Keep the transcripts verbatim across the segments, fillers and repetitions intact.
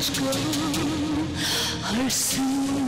मुझको हर समय।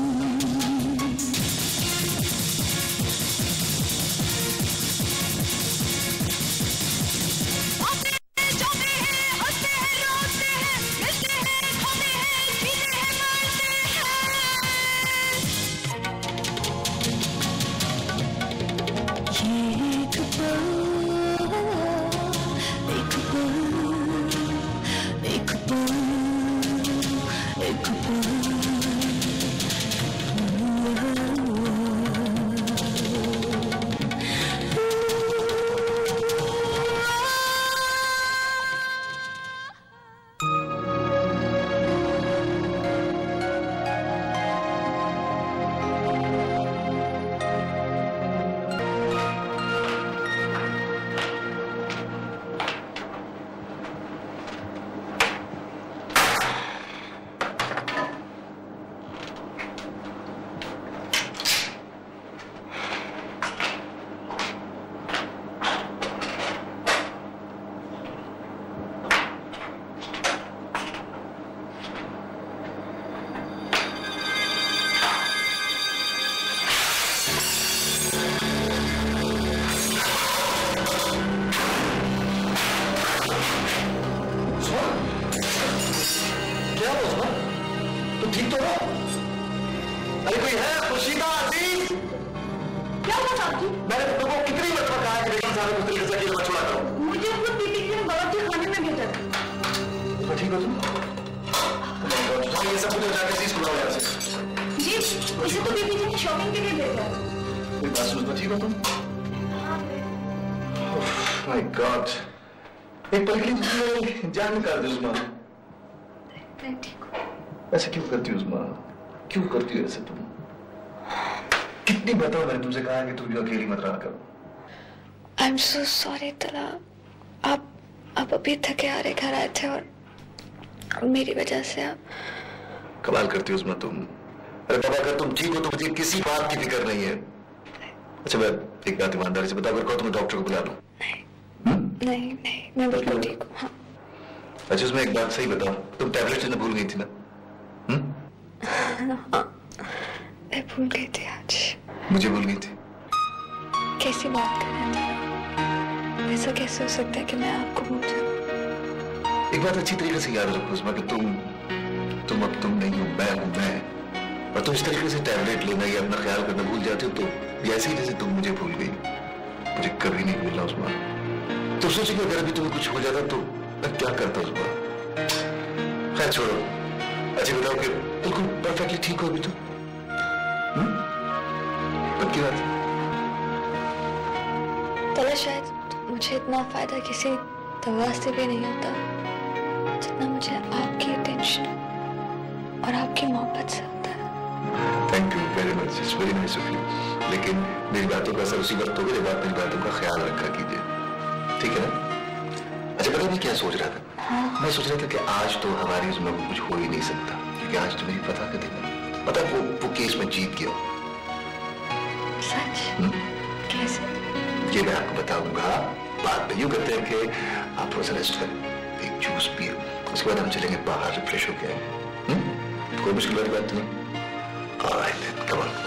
जान कर दे उस्मा। ऐसे क्यों करती हो उस्मा? क्यों करती हो ऐसे तुम? कितनी बताओ मैंने तुमसे कहा कि तुम जो अकेली मत रहा करो। I'm so sorry तला। आप आप अभी थके हारे घर आए थे और मेरी वजह से आप कमाल करती हो उस्मा तुम। अरे बाबा अगर तुम ठीक हो तो मुझे किसी बात की फिक्र नहीं है। अच्छा मैं एक बात ईमानदारी से बता, अगर कहो तो मैं डॉक्टर को बुला लूं। नहीं नहीं नहीं मैं बिल्कुल ठीक हूँ। हाँ। अच्छा उसमें एक बात सही बताओ, तुम टैबलेट लेना भूल गई थी ना? हाँ, मैं भूल गई थी आज। मुझे भूल गई थी? कैसी बात कर रहे थे? ऐसा कैसे हो सकता है कि मैं आपको भूल जाऊँ? एक बात अच्छी तरीके से याद रखो उसमें कि तुम तुम अब तुम नहीं हो, मैं हूँ मैं। और तुम इस तरीके से टैबलेट लेना या अपना ख्याल करना भूल जाते हो तो ऐसे ही जैसे तुम मुझे भूल गई। मुझे कभी नहीं भूलना उसमें। तो सोचो कि अगर अभी तुम्हें कुछ हो जाता तो मैं क्या करता उस बार? खैर छोड़ो। अच्छा बताओ कि बिल्कुल परफेक्टली ठीक हो अभी तो? पक्की बात? तला शायद मुझे इतना फायदा किसी दवा से भी नहीं होता जितना मुझे आपकी टेंशन और आपकी मोहब्बत से होता है। Thank you very much, it's very nice of you. लेकिन मेरी बातों का असर उसी वक्त होगा जब आप मेरी बातों का ख्याल रखा कीजिए, ठीक है ना? अच्छा पता मैं क्या सोच रहा था? हाँ? मैं सोच रहा था कि आज तो हमारी इसमें कुछ हो ही नहीं सकता क्योंकि आज तो मेरी पता का दिन है। पता वो वो केस में जीत गया। सच? कैसे? ये मैं आपको बताऊंगा बाद में। यूं करते हैं कि आप थोड़ा सा रेस्ट करें, एक जूस पिए, उसके बाद हम चलेंगे बाहर रिफ्रेश होके आए। कोई मुश्किल वाली बात नहीं? Alright, come on.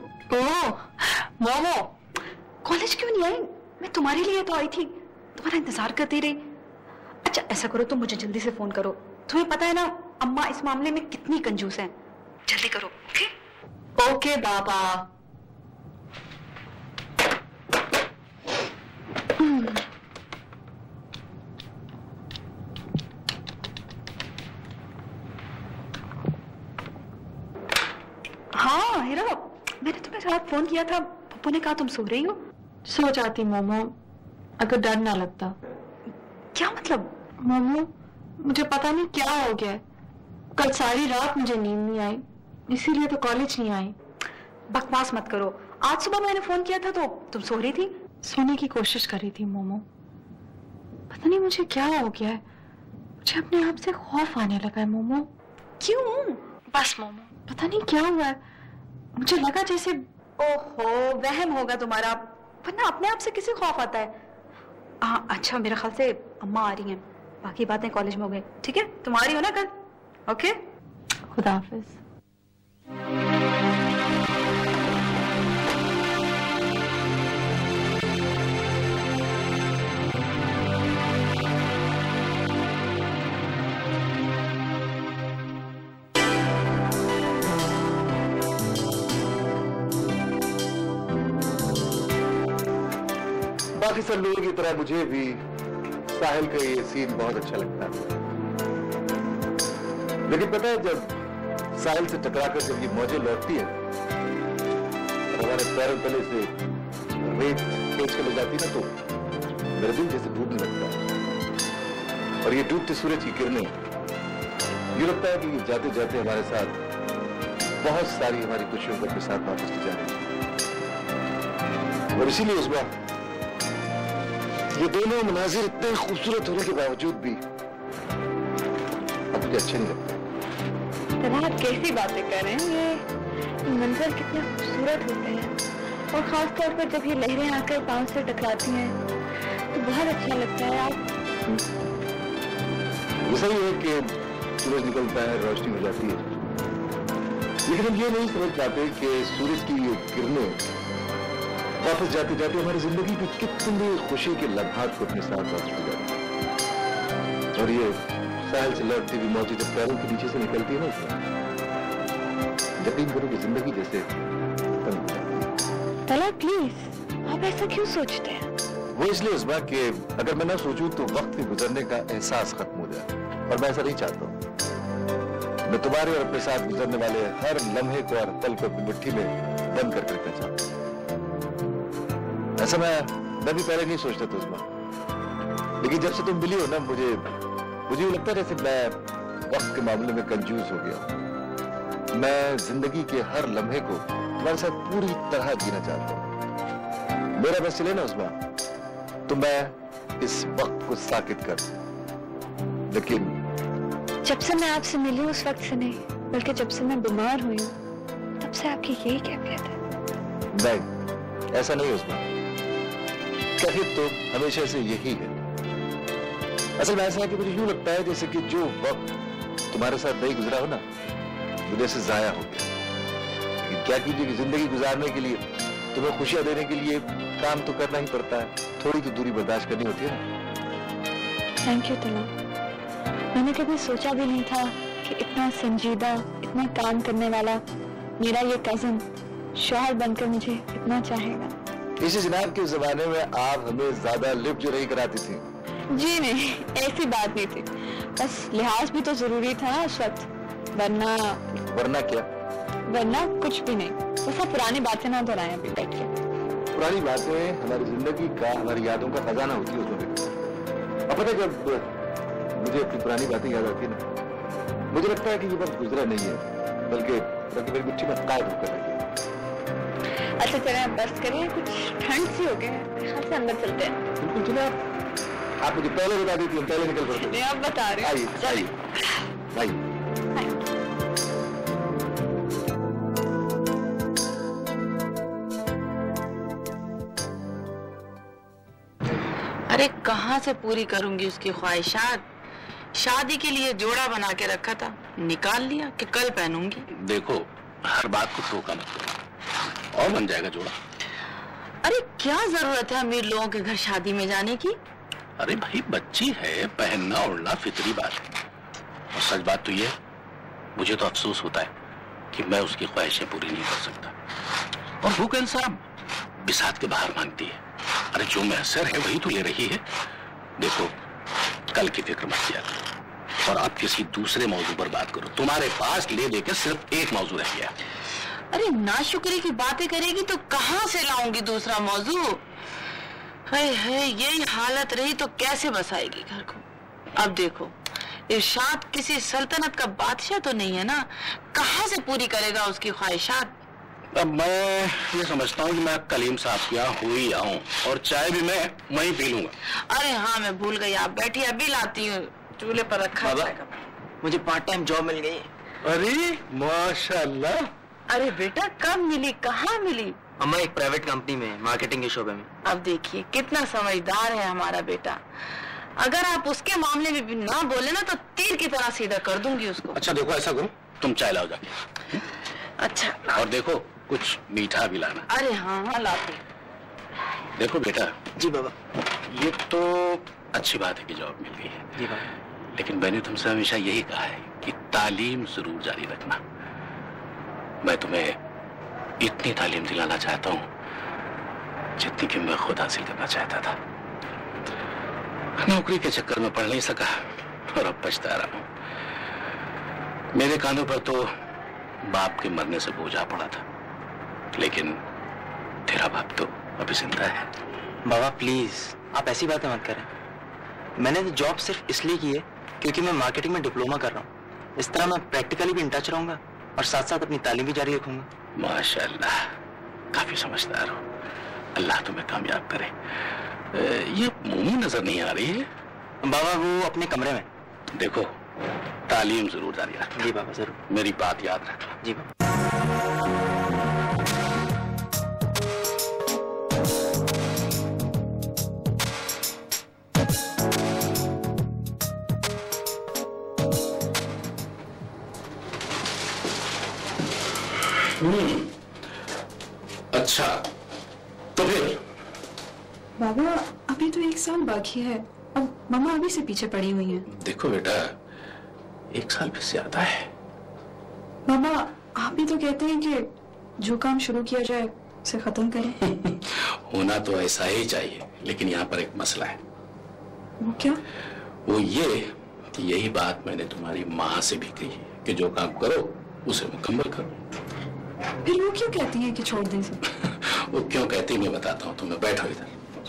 Oh Momo, college क्यों नहीं आई? मैं तुम्हारे लिए तो आई थी, तुम्हारा इंतजार करती रही। अच्छा ऐसा करो, तुम मुझे जल्दी से फोन करो। तुम्हें पता है ना अम्मा इस मामले में कितनी कंजूस हैं। जल्दी करो। ओके ओके बाबा। हाँ हीरा, मैंने तुम्हें रात फोन किया था, पप्पू ने कहा तुम सो रही हो। सो जाती मोमो अगर डर ना लगता। क्या मतलब? मोमो मुझे पता नहीं क्या हो गया, कल सारी रात मुझे नींद नहीं आई, इसीलिए तो कॉलेज नहीं आई। बकवास मत करो, आज सुबह मैंने फोन किया था तो तुम सो रही थी। सोने की कोशिश कर रही थी मोमो, पता नहीं मुझे क्या हो गया है, मुझे अपने आप से खौफ आने लगा है मोमो। क्यों? बस मोमो पता नहीं क्या हुआ है, मुझे लगा जैसे। ओहो वहम होगा तुम्हारा, वरना अपने आप से किसे खौफ आता है। आ, अच्छा मेरे ख्याल से अम्मा आ रही हैं, बाकी बातें कॉलेज में हो गई। ठीक है तुम आ रही हो ना कल? ओके खुदा हाफिज। बाकी सब लोगों की तरह मुझे भी साहिल का ये सीन बहुत अच्छा लगता है, लेकिन पता है जब साहिल से टकराकर जब ये मौजें लौटती है और हमारे पैरों तले से रेत खींच कर ले जाती ना, तो मेरा दिल जैसे डूबने लगता है। और ये डूबते सूरज की किरणें, ये लगता है कि ये जाते जाते हमारे साथ बहुत सारी हमारी खुशियों को अपने साथ वापस ले जाती है। और इसीलिए उस बार ये दोनों मनाजिर इतने खूबसूरत होने के बावजूद भी अब मुझे अच्छे नहीं लगते। आप कैसी बातें कर रहे हैं? ये मंजर कितने खूबसूरत होते हैं, और खास तौर पर जब ये लहरें आकर पांव से टकराती हैं तो बहुत अच्छा लगता है। आप ये सही है कि सूरज निकलता है, रोशनी हो जाती है, लेकिन हम ये नहीं समझ पाते कि सूरज की ये किरणें वापस जाते जाते हमारी जिंदगी की कितनी खुशी के लम्हात को अपने साथ वापस ले जाती है। और ये साहिल से लौटती हुई मौजें जब पैरों के नीचे से निकलती है ना, यकीन करो कि जिंदगी जैसे तला प्लीज आप ऐसा क्यों सोचते हैं? वो इसलिए इस बात कि अगर मैं ना सोचूं तो वक्त के गुजरने का एहसास खत्म हो जाए, और मैं ऐसा नहीं चाहता हूं। मैं तुम्हारे और अपने साथ गुजरने वाले हर लम्हे को और पल को अपनी मुट्ठी में बंद करके रखना चाहता हूं। ऐसा मैं मैं भी पहले नहीं सोचता था उस बार, लेकिन जब से तुम मिली हो ना, मुझे मुझे ये लगता है जैसे मैं वक्त के मामले में कंजूस हो गया। मैं जिंदगी के हर लम्हे को तुम्हारे साथ पूरी तरह जीना चाहता हूँ। मेरा बस चले ना उस बार, तो मैं इस वक्त को साकित कर दूं। लेकिन जब से मैं आपसे मिली हूँ उस वक्त से नहीं, बल्कि जब से मैं बीमार हुई हूँ तब से आपकी यही कैफियत है। नहीं ऐसा नहीं है उस बार, कैफियत तो हमेशा से यही है। असल में ऐसा है कि मुझे यूं लगता है जैसे कि जो वक्त तुम्हारे साथ नहीं गुजरा हो ना, वो जैसे जाया हो गया। लेकिन क्या कीजिए कि जिंदगी गुजारने के लिए, तुम्हें खुशियां देने के लिए काम तो करना ही पड़ता है, थोड़ी तो दूरी बर्दाश्त करनी होती है ना। थैंक यू तला, मैंने कभी सोचा भी नहीं था कि इतना संजीदा, इतना काम करने वाला मेरा ये कजिन शौहर बनकर मुझे इतना चाहेगा। इसी जनाब के जमाने में आप हमें ज्यादा लिफ्ट जो नहीं कराती थी। जी नहीं, ऐसी बात नहीं थी, बस लिहाज भी तो जरूरी था ना उस वक्त, वरना वरना क्या? वरना कुछ भी नहीं। वो सब पुरानी बातें ना दोहराएं अभी बैठ के। पुरानी बातें हमारी जिंदगी का, हमारी यादों का खजाना होती है उसमें। अब पता है जब मुझे अपनी पुरानी बातें याद आती है ना, मुझे लगता है कि ये वक्त गुजरा नहीं है, बल्कि बल्कि मेरी मिट्टी में कैद होकर रह गया। अच्छा चलें बस करिए, कुछ ठंड सी हो गई है, ख्याल से अंदर चलते हैं। बिल्कुल चले, आप मुझे पहले बता दी थी, हम पहले निकल पड़ते। आप बता रहे हैं। आइए आइए आइए। अरे कहाँ से पूरी करूंगी उसकी ख्वाहिशात? शादी के लिए जोड़ा बना के रखा था, निकाल लिया कि कल पहनूंगी। देखो हर बात को टोका मत करो, और बन जाएगा जोड़ा। अरे क्या जरूरत है अमीर लोगों के घर शादी में जाने की? अरे भाई बच्ची है, पहनना ओढ़ना फितरी बात है। और सच बात तो ये, मुझे तो अफसोस होता है कि मैं उसकी ख्वाहिशें पूरी नहीं कर सकता। और वो कौन साहब बिसात के बाहर मांगती है। अरे जो मैसर है वही तो ले रही है। देखो कल की फिक्र मत किया और अब किसी दूसरे मौजू पर बात करो। तुम्हारे पास ले देकर सिर्फ एक मौजू रह गया। अरे नाशुक्री की बातें करेगी तो कहाँ से लाऊंगी दूसरा मौजू? हाय हाय, यही हालत रही तो कैसे बसाएगी घर को? अब देखो इरशाद किसी सल्तनत का बादशाह तो नहीं है ना, कहाँ से पूरी करेगा उसकी ख्वाहिशात? अब मैं ये समझता हूँ कि मैं कलीम साहब के यहाँ हो ही आऊँ और चाय भी मैं वहीं पी लूंगा। अरे हाँ मैं भूल गई, आप बैठी अभी लाती हूँ, चूल्हे पर रखा है। मुझे पार्ट टाइम जॉब मिल गई। अरे माशाल्लाह। अरे बेटा कब मिली, कहाँ मिली? अम्मा एक प्राइवेट कंपनी में मार्केटिंग के शोबे में। अब देखिए कितना समझदार है हमारा बेटा। अगर आप उसके मामले में भी ना बोले ना तो तीर की तरह सीधा कर दूंगी उसको। अच्छा देखो ऐसा करो, तुम चाय लाओ जाके। अच्छा और देखो कुछ मीठा भी लाना। अरे हाँ हाँ लाती। देखो बेटा। जी बाबा। ये तो अच्छी बात है कि जॉब मिल गई है। जी बाबा। लेकिन मैंने तुमसे हमेशा यही कहा है कि तालीम जरूर जारी रखना। मैं तुम्हें इतनी तालीम दिलाना चाहता हूँ जितनी कि मैं खुद हासिल करना चाहता था। नौकरी के चक्कर में पढ़ नहीं सका और अब पछता रहा हूँ। मेरे कानों पर तो बाप के मरने से बोझ आ पड़ा था, लेकिन तेरा बाप तो अभी जिंदा है। बाबा प्लीज आप ऐसी बातें मत करें। मैंने तो जॉब सिर्फ इसलिए की है क्योंकि मैं मार्केटिंग में डिप्लोमा कर रहा हूँ। इस तरह मैं प्रैक्टिकली भी इन टच रहूंगा और साथ साथ अपनी तालीम भी जारी रखूंगा। माशाल्लाह, काफी समझदार हो। अल्लाह तुम्हें कामयाब करे। ये मोमू नजर नहीं आ रही है। बाबा वो अपने कमरे में। देखो तालीम जरूर जारी रखना। जी बाबा जरूर। मेरी बात याद रखना। जी बाबा। हम्म, अच्छा तो फिर बाबा अभी तो एक साल बाकी है, अब मम्मा अभी से पीछे पड़ी हुई हैं। देखो बेटा एक साल भी ज्यादा है। बाबा आप भी तो कहते हैं कि जो काम शुरू किया जाए उसे खत्म करें। होना तो ऐसा ही चाहिए, लेकिन यहाँ पर एक मसला है। वो क्या? वो ये कि यही बात मैंने तुम्हारी माँ से भी कही है कि जो काम करो उसे मुकम्मल करो। फिर वो क्यों कहती है कि छोड़ दें सब? वो क्यों कहती मैं बताता हूँ तुम्हें। बैठो इधर।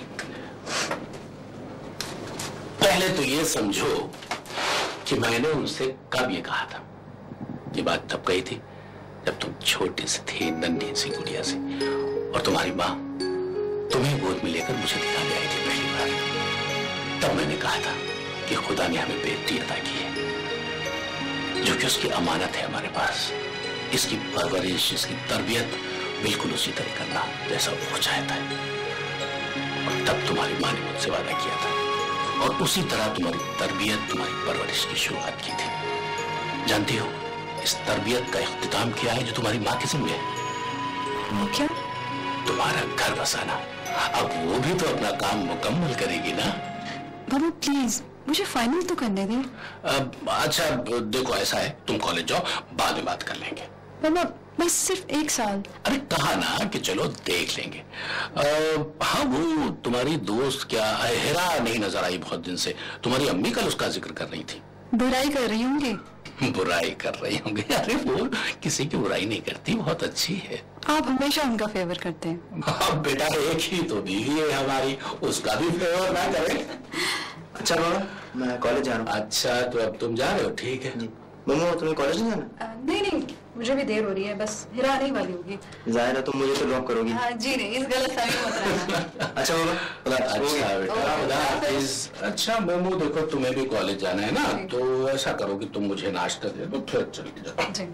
पहले तो ये समझो कि मैंने उनसे कब ये कहा था। ये बात तब कही थी जब तुम छोटी सी थी, नन्ही सी गुड़िया सी, और तुम्हारी माँ तुम्हें गोद में लेकर मुझे दिखाने आई थी पहली बार। तब मैंने कहा था कि खुदा ने हमें बेटी अता की है जो कि उसकी अमानत है हमारे पास। इसकी परवरिश, इसकी तरबियत बिल्कुल उसी तरह करना जैसा वो चाहता है। और तब तुम्हारी माँ ने मुझसे वादा किया था और उसी तरह तुम्हारी तरबियत, तुम्हारी परवरिश की शुरुआत की थी। जानती हो इस तरबियत का इख्तिताम किया है जो तुम्हारी माँ के जिम्मे है। वो क्या? तुम्हारा घर बसाना। अब वो भी तो अपना काम मुकम्मल करेगी ना। बाबा प्लीज मुझे फाइनल तो करने दें। अब अच्छा देखो ऐसा है, तुम कॉलेज जाओ, बाद में बात कर लेंगे। बाबा बस सिर्फ एक साल। अरे कहा ना कि चलो देख लेंगे। आ, हाँ वो तुम्हारी दोस्त क्या हिरा नहीं नजर आई बहुत दिन से। तुम्हारी अम्मी कल उसका जिक्र कर रही थी। बुराई कर रही होंगी। बुराई कर रही होंगी? अरे वो किसी की बुराई नहीं करती, बहुत अच्छी है। आप हमेशा उनका फेवर करते हैं। हाँ बेटा एक ही तो बीवी है हमारी, उसका भी फेवर ना करें। अच्छा बाबा मैं कॉलेज जा रहा हूँ। अच्छा तो अब तुम जा रहे हो, ठीक है। मम्मा तुम्हें कॉलेज नहीं जाना? नहीं नहीं मुझे भी देर हो रही है, बस हिरा आने वाली होगी। जाहिर है तुम मुझे तो ड्रॉप करोगी। हाँ, जी नहीं इस गलत फहमी मत रहना। अच्छा बाबा। अच्छा बेटा खुदा हाफिज। अच्छा मोमो देखो तुम्हें भी कॉलेज जाना है ना, तो ऐसा करो कि तुम मुझे नाश्ता दे दो फिर चली जाओ। जी।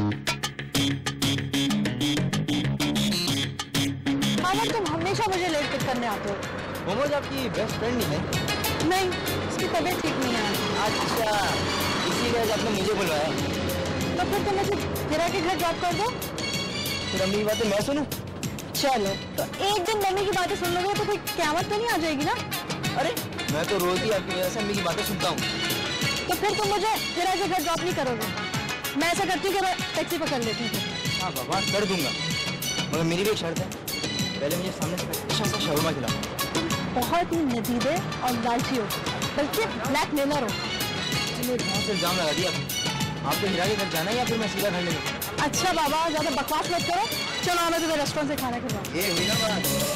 तुम हमेशा मुझे लेट करने आते हो? मोमोज आपकी बेस्ट फ्रेंड नहीं है? नहीं, उसकी तबीयत ठीक नहीं है। अच्छा, इसी वजह से आपने मुझे बुलवाया। तो फिर तुम मुझे हीरा के घर ड्रॉप कर दो। फिर अम्मी की बातें मैं सुनूं? चलो, तो एक दिन मम्मी की बातें सुन लोगे तो कोई क़यामत तो नहीं आ जाएगी ना? अरे मैं तो रोज ही आपकी वजह से अम्मी की बातें सुनता हूँ। तो फिर तुम मुझे हीरा के घर ड्रॉप नहीं करोगे? मैं ऐसा करती हूँ कि मैं टैक्सी पकड़ लेती हूँ। हाँ बाबा, कर दूंगा, मगर मेरी भी एक शर्त है, पहले मुझे सामने से अच्छा सा शवरमा खिलाओ। बहुत ही नदीदे और लालची हो, बल्कि ब्लैकमेलर हो। मेरे बहुत से इल्जाम लगा दिया आपने। आपको हीरा के घर जाना है या फिर मैं सीधा घर ले जाऊँ? अच्छा बाबा, ज्यादा बकवास मत करो, चलो आना तुम्हें रेस्टोरेंट से खाना खिलाओ। ये हुई ना बात।